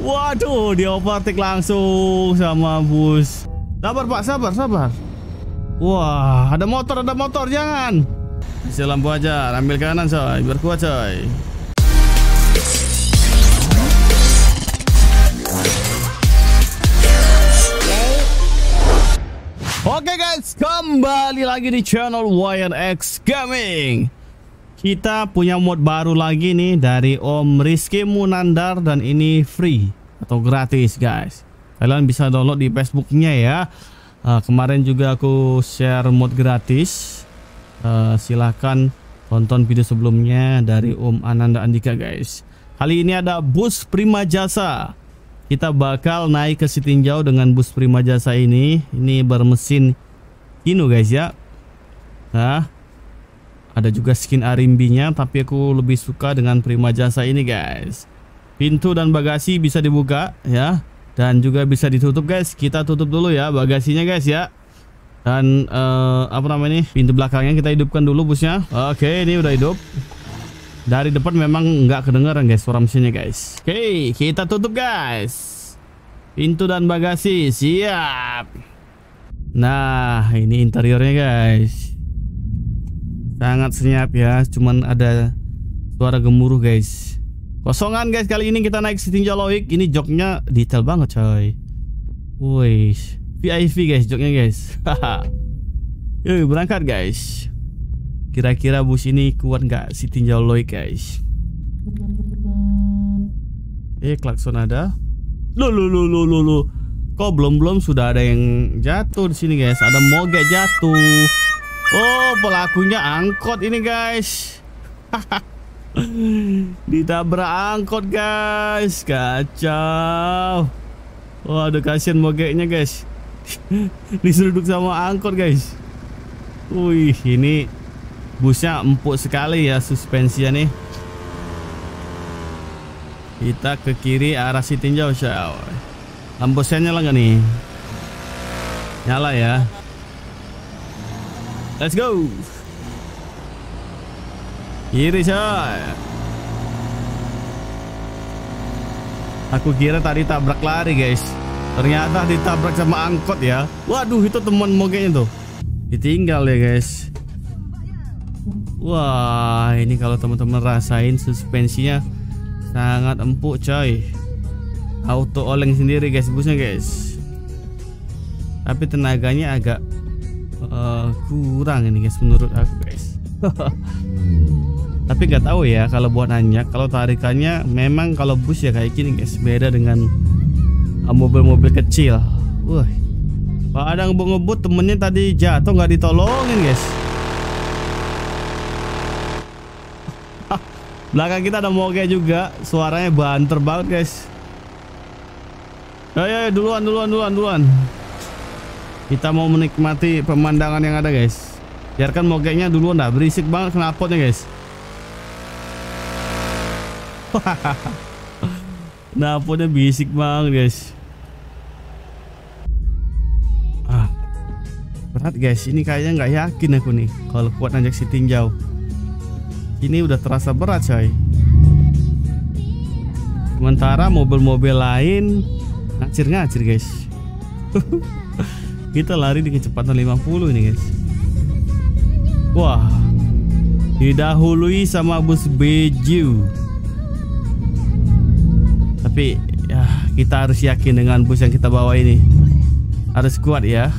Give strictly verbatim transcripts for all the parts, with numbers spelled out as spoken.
Waduh, dia overtake langsung sama bus. Sabar Pak, sabar, sabar. Wah, ada motor, ada motor, jangan. Isi lampu aja, ambil kanan coy, biar kuat coy. Oke guys, kembali lagi di channel Y N X Gaming. Kita punya mod baru lagi nih dari Om Rizky Munandar, dan ini free atau gratis guys. Kalian bisa download di Facebooknya ya. uh, Kemarin juga aku share mod gratis. uh, Silahkan tonton video sebelumnya dari Om Ananda Andika guys. Kali ini ada bus Prima Jasa. Kita bakal naik ke Sitinjau dengan bus Prima Jasa ini. Ini bermesin Hino guys ya. Nah, ada juga skin Arimbi-nya, tapi aku lebih suka dengan Prima Jasa ini guys. Pintu dan bagasi bisa dibuka ya, dan juga bisa ditutup guys. Kita tutup dulu ya bagasinya guys ya. Dan uh, apa namanya, pintu belakangnya kita hidupkan dulu busnya. Oke, ini udah hidup. Dari depan memang nggak kedengaran guys suara mesinnya guys. Oke, kita tutup guys. Pintu dan bagasi siap. Nah, ini interiornya guys. Sangat senyap ya, cuman ada suara gemuruh guys. Kosongan guys, kali ini kita naik Sitinjau Loik. Ini joknya detail banget coy. Wih, V I V guys joknya guys. Yuk berangkat guys. Kira-kira bus ini kuat nggak Sitinjau Loik guys? Eh, klakson ada. Loh loh loh loh loh loh. Kok belum-belum sudah ada yang jatuh di sini guys? Ada moge jatuh. Oh, pelakunya angkot ini guys. Ditabrak angkot guys. Kacau. Waduh, kasihan mogeknya guys. Diseruduk sama angkot guys. Wih, ini busnya empuk sekali ya suspensinya nih. Kita ke kiri arah Sitinjau. Lampu sen nyala nggak nih? Nyala ya. Let's go. Kiri coy. Aku kira tadi tabrak lari guys. Ternyata ditabrak sama angkot ya. Waduh, itu teman mogenya tuh. Ditinggal ya guys. Wah, ini kalau teman-teman rasain suspensinya sangat empuk coy. Auto oleng sendiri guys busnya guys. Tapi tenaganya agak Uh, kurang ini guys menurut aku guys. Tapi nggak tahu ya kalau buat nanyak. Kalau tarikannya memang kalau bus ya kayak gini guys, beda dengan mobil-mobil uh, kecil. Wah, pada ngebut-ngebut temennya tadi jatuh nggak ditolongin guys. Belakang kita ada moge juga, suaranya banter banget guys. Ayo, ayo duluan duluan duluan duluan. Kita mau menikmati pemandangan yang ada guys. Biarkan mogeknya dulu, dah berisik banget knalpotnya guys. Knalpotnya berisik banget guys. Ah, berat guys. Ini kayaknya nggak yakin aku nih kalau kuat nanjak Sitinjau. Ini udah terasa berat coy. Sementara mobil-mobil lain ngacir-ngacir guys. Kita lari di kecepatan lima puluh ini guys. Wah, didahului sama bus Beju. Tapi ya, kita harus yakin dengan bus yang kita bawa ini. Harus kuat ya.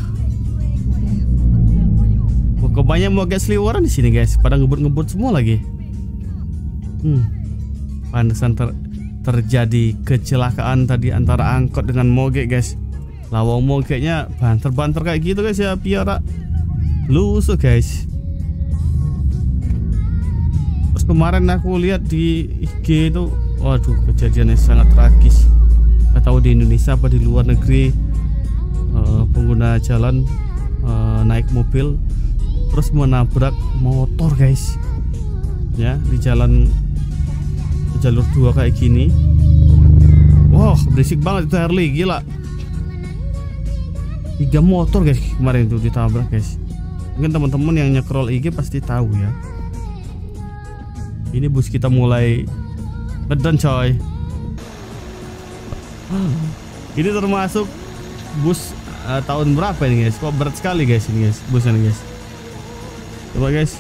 Wah, kebanyakan moge seliweran di sini guys. Pada ngebut-ngebut semua lagi. Hmm, pantesan ter terjadi kecelakaan tadi antara angkot dengan moge guys. Lawang mogeknya banter-banter kayak gitu guys ya, piara lusuh guys. Terus kemarin aku lihat di I G itu, waduh kejadiannya sangat tragis. Gak tahu di Indonesia apa di luar negeri, uh, pengguna jalan uh, naik mobil terus menabrak motor guys. Ya, di jalan jalur dua kayak gini. Wah, berisik banget itu Harley, gila. Tiga motor guys kemarin itu ditabrak guys. Mungkin teman-teman yang nyekrol I G pasti tahu ya. Ini bus kita mulai ngeden coy. Ini termasuk bus uh, tahun berapa ini guys? Kok berat sekali guys ini guys, busnya nih guys. Coba guys.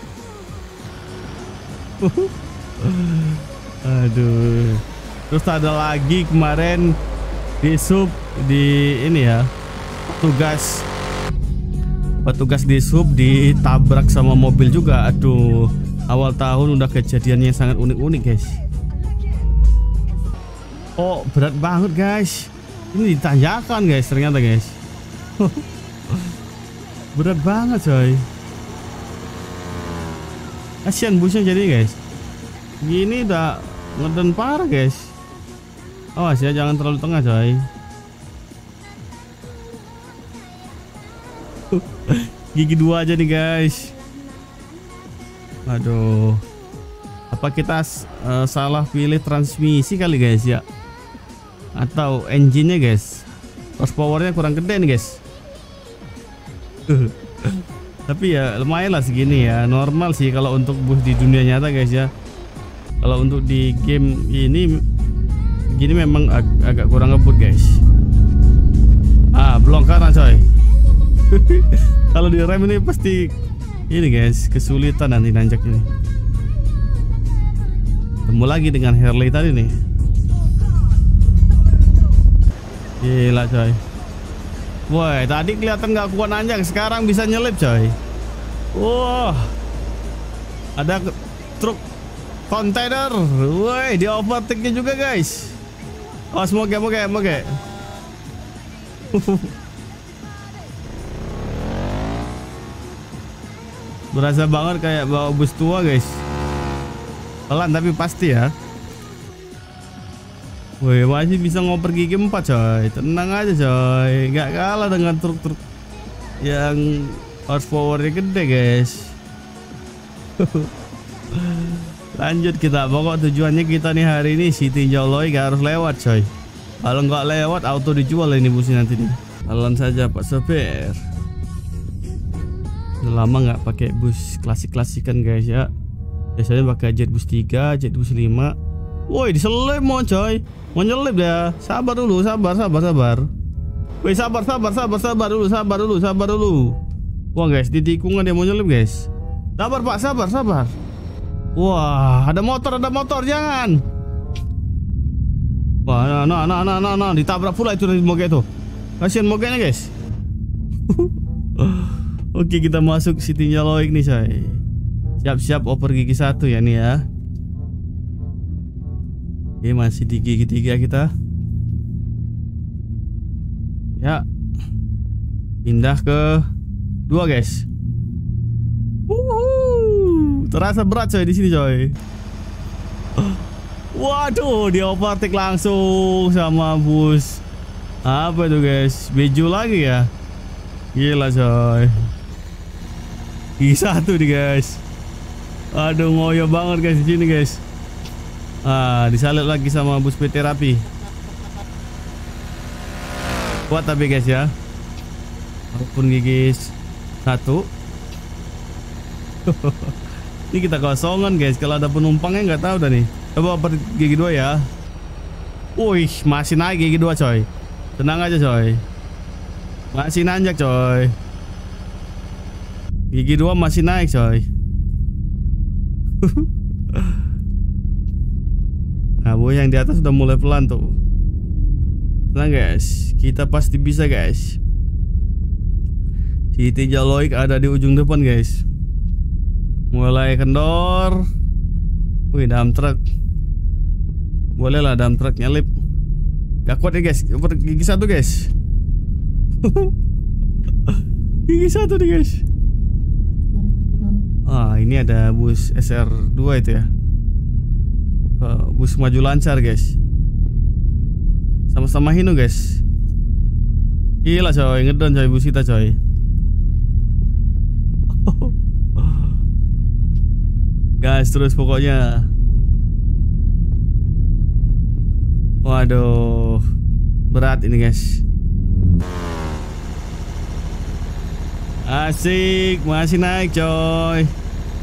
Aduh. Terus ada lagi kemarin di sub di ini ya, petugas petugas di sub ditabrak sama mobil juga. Aduh, awal tahun udah kejadiannya sangat unik-unik guys. Oh, berat banget guys. Ini ditanjakan guys ternyata guys. Berat banget coy. Kasian busnya jadi guys. Gini udah ngeden parah guys. Awas ya, jangan terlalu tengah coy. Gigi dua aja nih guys. Aduh. Apa kita uh, salah pilih transmisi kali guys ya? Atau engine-nya guys, horsepower-nya kurang gede nih guys. Tapi ya lumayan lah segini ya, normal sih kalau untuk bus di dunia nyata guys ya. Kalau untuk di game ini gini memang ag agak kurang ngebut guys. Ah, belum kanan coy. Kalau di rem ini pasti ini guys, kesulitan nanti nanjak ini. Temu lagi dengan Harley tadi nih. Gila coy. Woi, tadi kelihatan nggak kuat nanjak, sekarang bisa nyelip coy. Wah, ada truk kontainer. Woi, di overtake-nya juga guys. Oh, semoga moga moga. Berasa banget kayak bawa bus tua guys. Pelan tapi pasti ya. Woi, masih bisa ngoper gigi empat coy. Tenang aja coy, gak kalah dengan truk-truk yang horsepower-nya gede guys. Lanjut kita, pokok tujuannya kita nih hari ini si tinjau loi gak harus lewat coy. Kalau nggak lewat auto dijual ini busnya nanti nih. Jalan saja Pak Sopir. Udah lama nggak pakai bus klasik-klasikan guys ya. Biasanya pakai jet bus tiga, jet bus lima. Woi, diselip mau coy. Mau nyelip ya. Sabar dulu, sabar, sabar, sabar. Woi, sabar, sabar, sabar, sabar dulu, sabar dulu, sabar dulu. Wah guys, di tikungan dia mau nyelip guys. Sabar Pak, sabar, sabar. Wah, ada motor, ada motor, jangan. Wah, nah, nah, nah, nah, nah, ditabrak pula itu dari moge itu. Kasihan mogenya guys. Oke, kita masuk City Loik nih coy. Siap-siap oper gigi satu ya nih ya. Oke, masih di gigi tiga kita. Ya, pindah ke dua guys. Wuhu, terasa berat coy di sini coy. Waduh, dia overtake langsung sama bus. Apa itu guys? Beju lagi ya? Gila coy. Gigi satu nih guys. Aduh, ngoyo banget guys di sini guys. Ah, disalip lagi sama bus P T Rapi. Kuat tapi guys ya. Walaupun gigi satu. Ini kita kosongan guys. Kalau ada penumpangnya nggak tahu dah nih. Coba per gigi dua ya. Wih, masih naik gigi dua coy. Tenang aja coy. Masih nanjak coy. Gigi dua masih naik coy. Nah, bu yang di atas udah mulai pelan tuh. Tenang guys, kita pasti bisa guys. Si tinjau Loik ada di ujung depan guys. Mulai kendor. Wih, dalam truk. Boleh lah dalam truk nyelip. Gak kuat ya guys. Gigi satu guys. Gigi satu nih guys. Ah, ini ada bus S R dua itu ya. Uh, bus maju lancar guys. Sama-sama Hino guys. Gila coy, ngedon coy bus kita coy. Gas terus pokoknya. Waduh, berat ini guys. Asik, masih naik coy.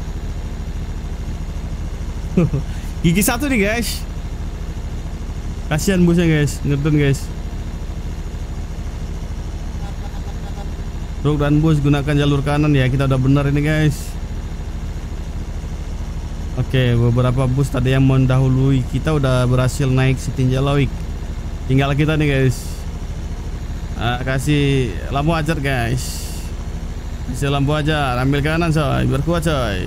Gigi satu nih guys. Kasihan busnya guys, ngedon guys. Truk dan bus gunakan jalur kanan ya. Kita udah benar ini guys. Oke, beberapa bus tadi yang mendahului kita udah berhasil naik setinja Loik. Tinggal kita nih guys. Nah, kasih lampu ajar guys. Kasih lampu ajar, ambil kanan coy, biar kuat coy.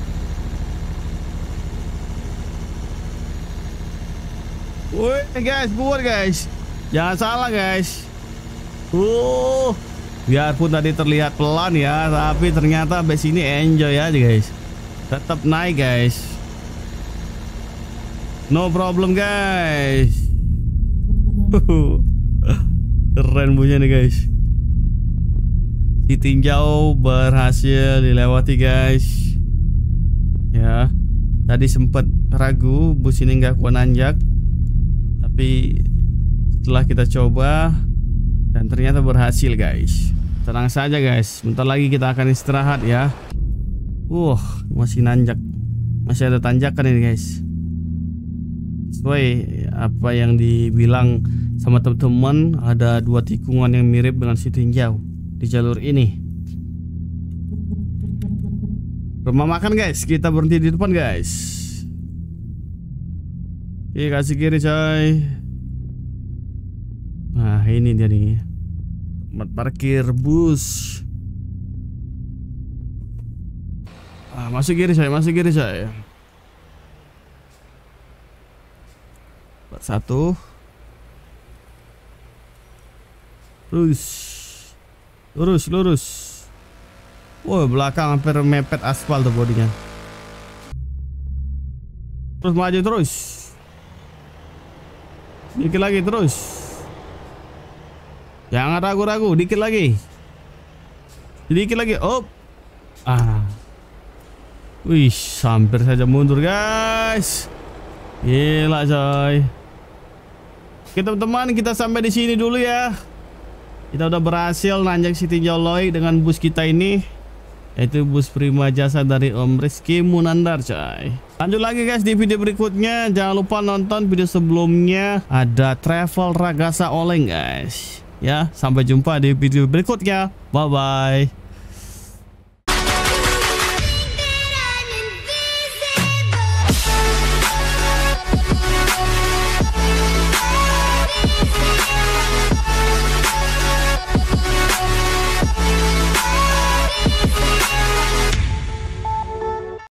Woi guys, buat guys. Jangan salah guys. Uh, biarpun tadi terlihat pelan ya, tapi ternyata base ini enjoy aja guys. Tetap naik guys. No problem guys. Keren punya nih guys. Si tinjau berhasil dilewati guys. Ya, tadi sempat ragu bus ini nggak kuat nanjak, tapi setelah kita coba dan ternyata berhasil guys. Tenang saja guys, bentar lagi kita akan istirahat ya. Uh, masih nanjak, masih ada tanjakan ini guys. Sesuai apa yang dibilang sama teman-teman, ada dua tikungan yang mirip dengan si tinjau di jalur ini. Rumah makan guys, kita berhenti di depan guys. Oke, kasih kiri coy. Nah ini dia nih, tempat parkir bus. Ah, masuk kiri coy, masuk kiri coy. Satu. Lurus, lurus, lurus. Wah, belakang hampir mepet aspal tuh bodinya. Terus maju terus. Dikit lagi terus. Jangan ragu-ragu, dikit lagi. Dikit lagi. Oh. Ah. Wih, hampir saja mundur guys. Gila coy. Oke teman-teman, kita sampai di sini dulu ya. Kita udah berhasil nanjak si tinjau Loik dengan bus kita ini, yaitu bus Prima Jasa dari Om Rizky Munandar coy. Lanjut lagi guys di video berikutnya. Jangan lupa nonton video sebelumnya, ada travel Ragasa Oleng guys. Ya, sampai jumpa di video berikutnya. Bye bye.